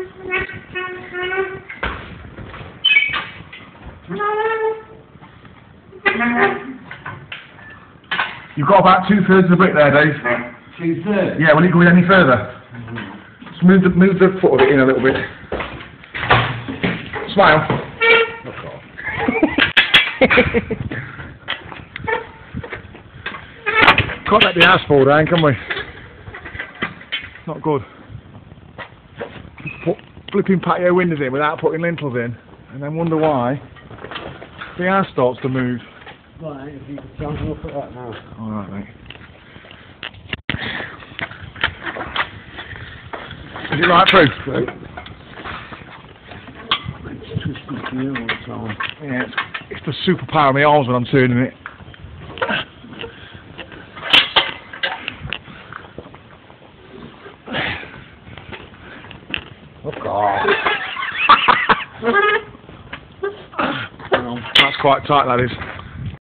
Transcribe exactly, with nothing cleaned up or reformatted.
You've got about two thirds of the brick there, Dave. Two thirds? Yeah, will it go in any further? Mm-hmm. Just move the, move the foot of it in a little bit. Smile. Can't let the house fall down, can we? Not good. Put flipping patio windows in without putting lintels in, and then wonder why the house starts to move. Right, if you could jump up at that now. Alright, mate. Is it right through? Right. It's twisting here all the time. Yeah, it's, it's the superpower of my arms when I'm turning it. Oh God. That's quite tight, that is.